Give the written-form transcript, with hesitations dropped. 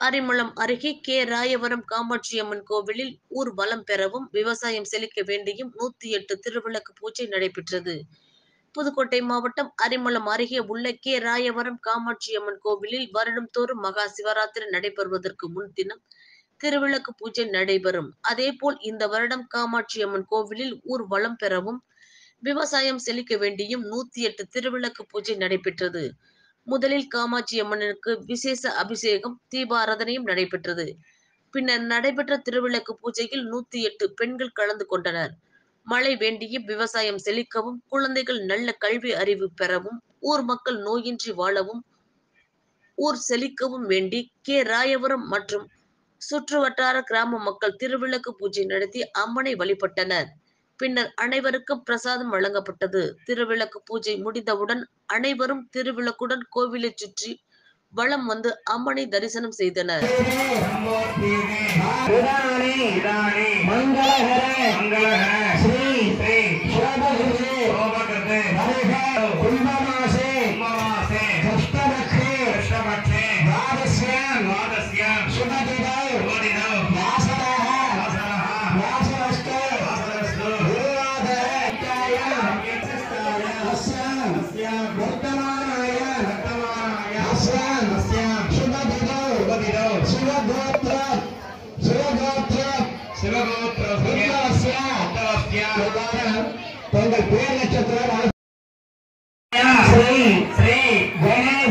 அரிமளம் அருகே கே. ராயவரம் காமாட்சியம்மன் கோவிலில் ஊர்வலம் பெறவும், விவசாயம் செழிக்க வேண்டியும் 108 திருவிளக்கு பூஜை நடைபெற்றது. புதுக்கோட்டை மாவட்டம் அரிமளம் அருகே உள்ள கே. ராயவரம் காமாட்சியம்மன் கோவிலில் வருடம்தோறும் மகா சிவராத்திரி நடைபெறுவதற்கு முன்தினம் திருவிளக்கு பூஜை நடைபெறும். அதேபோல் இந்த வருடம் காமாட்சியம்மன் கோவிலில் ஊர்வலம் பெறவும், விவசாயம் செழிக்க வேண்டியும் 108 திருவிளக்கு பூஜை நடைபெற்றது. முதலில் காமாட்சி அம்மனுக்கு விசேஷ அபிஷேகம், தீபாராதனையும் நடைபெற்றது. பின்னர் நடைபெற்ற திருவிளக்கு பூஜையில் 108 பெண்கள் கலந்து கொண்டனர். மழை வேண்டியும், விவசாயம் செழிக்கவும், குழந்தைகள் நல்ல கல்வி அறிவு பெறவும், ஊர் மக்கள் நோயின்றி வாழவும், ஊர் செழிக்கவும் வேண்டி கே. ராயவரம் மற்றும் சுற்றுவட்டார கிராம மக்கள் திருவிளக்கு பூஜை நடத்தி அம்மனை வழிபட்டனர். பின்னர் அனைவருக்கும் பிரசாதம் வழங்கப்பட்டது. திருவிளக்கு பூஜை முடிந்தவுடன் அனைவரும் திருவிளக்குடன் கோவிலை சுற்றி வலம் வந்து அம்மனை தரிசனம் செய்தனர். श्री श्री गणेश